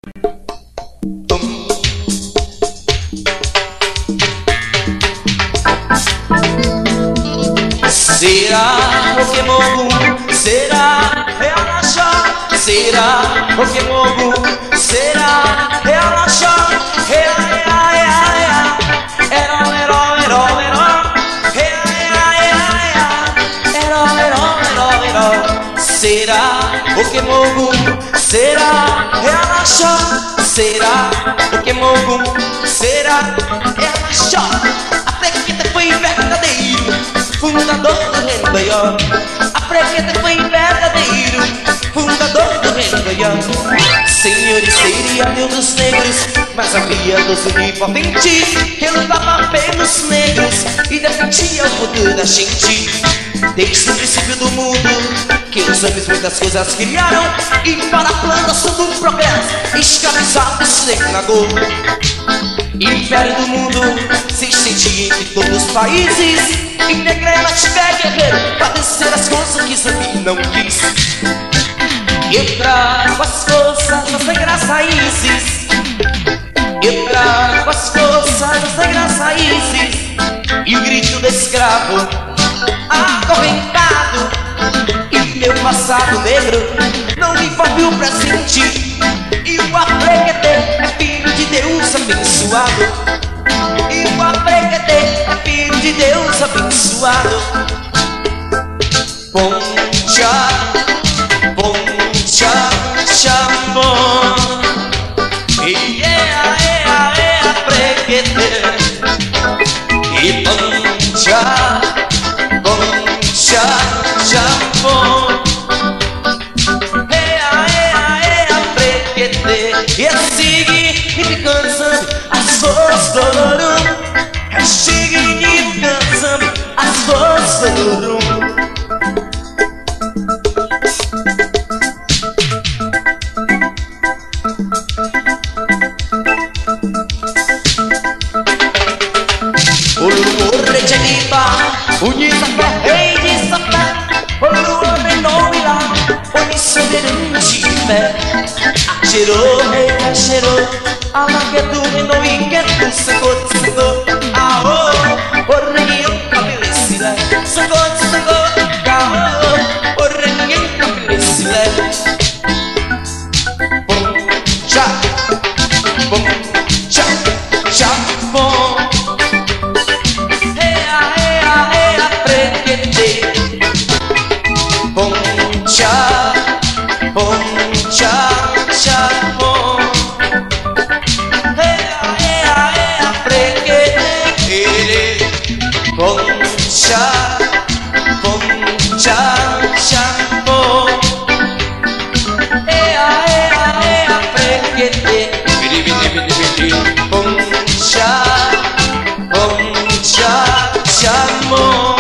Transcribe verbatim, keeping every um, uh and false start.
Será Pokémon? Será relaxar? Será Pokémon? Será relaxar? Rea, rea, rea, rea. Ero, ero, ero, ero. Rea, rea, rea, rea. Ero, ero, ero, ero. Será Pokémon? Será relaxar? Será Pokémon? Será relaxar? A Prequeta foi verdadeiro fundador do reino Goió. A Prequeta foi verdadeiro fundador do reino Goió. Senhor e seria Deus dos negros, mas havia doze onipotentes que lutava pelos negros e defendia o futuro da gente. Desde o princípio do mundo que os homens muitas coisas criaram, e para a plantação do progresso escravizados se esnagou. Império do mundo se estendia entre todos os países, e negrela tiver guerreiro pra vencer as coisas que Zambi não quis. Eu trago as forças das negras raízes, eu trago as forças das negras raízes, e o grito do escravo acorrentado. E meu passado negro não me envolve o presente, e o Prequeta é filho de Deus abençoado. E o Prequeta é filho de Deus abençoado. Poncha, poncha, chamou. E é a, é a, é a Prequeta. E poncha, poncha, chamou. É a, é a, é a Prequeta. E assim me cansando as forças do ouro. Eu chego e me cansando as forças do ouro. Unida rei de sapé, o homem não irá, o soberano de fé. Cheirou, rei, cheirou, a laguedo, renou e quieto, sacou, sacou, aô, o rei, cabelecilé, sacou, sacou, aô, o rei, cabelecilé. Bom, já, bom, já, já, bom. Poncha, poncha, chamou. Ea, ea, ea, Prequeta. Poncha, poncha, chamou. Ea, ea, ea, Prequeta. Poncha, poncha, chamou.